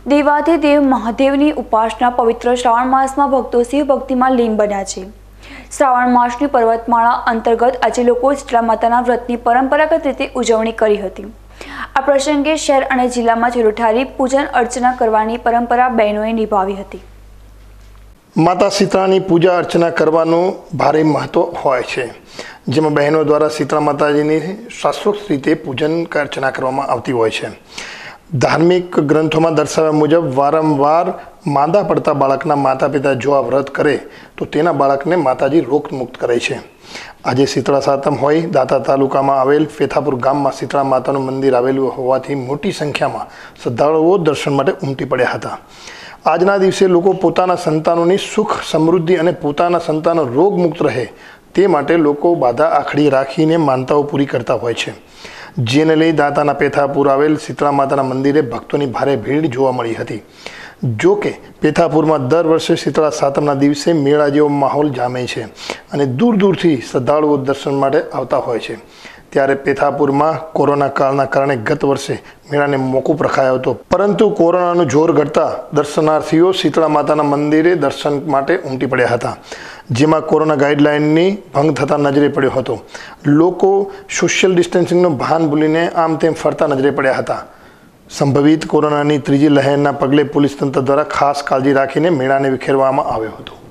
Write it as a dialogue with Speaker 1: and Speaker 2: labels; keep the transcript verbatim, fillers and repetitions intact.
Speaker 1: देवाधिदेव महादेवनी उपासना पवित्र श्रावण मास में भक्तों शिव भक्ति में लीन बन्या छे। श्रावण मासनी पर्वतमाला अंतर्गत आज लोको शीतला माताना व्रतनी परंपरागत रीते उजवणी करी हती। आ प्रसंगे शहर अने जिल्लामां झूलठारी पूजन अर्चना करवानी परंपरा बहनोए निभावी हती।
Speaker 2: माता शीतलानी पूजा अर्चना करवानुं भारे महत्व होय छे, जेमां बहनों द्वारा शीतला माताजीनी शास्त्रोक्त रीते पूजन अर्चना करवामां आवती होय छे। धार्मिक ग्रंथों में दर्शाव्या मुजब वारंवार मादा पड़ता बाळकना माता पिता जो आ व्रत करे तो तेना बाळकने माताजी रोग मुक्त करे छे। आज शीतला सातम होय दाता तालुका में आवेल फेथापुर गाम में शीतला मातानुं मंदिर आवेलुं होवाथी मोटी संख्या में श्रद्धाळुओ दर्शन माटे उमटी पड्या हता। आजना दिवसे लोको पोताना संतानोनी सुख समृद्धि अने पोताना संतानो रोग मुक्त रहे ते माटे लोको बाधा आखड़ी राखीने मानताओ पूरी करता होय छे, जेने लई दाताना पेथापुर आवेल शीतला माताना मंदिरे भक्तोनी भारे भीड़ जोवा मळी हती। जो के पेथापुर में दर वर्षे शीतला सातमना दिवसे मेळा जेवो माहोल जामे छे अने दूर दूरथी श्रद्धाळुओ दर्शन माटे आवता होय छे। त्यारे पेथापुर में कोरोना कालना कारणे गत वर्षे मेळाने मोकूफ रखायो हतो, परंतु कोरोनानुं जोर घटता दर्शनार्थीओ शीतला माताना मंदिरे दर्शन माटे उमटी पड्या हता, जेमां कोरोना गाइडलाइननी भंग थता नजरे पड्यो हतो। लोको सोशियल डिस्टन्सिंगनुं भान भूलीने आम तेम फरता नजरे पड्या हता। संभवित कोरोनानी त्रीजी लहरना पगले पोलीस तंत्र द्वारा खास काळजी राखीने मेळाने विखेरवामां આવ્યો હતો।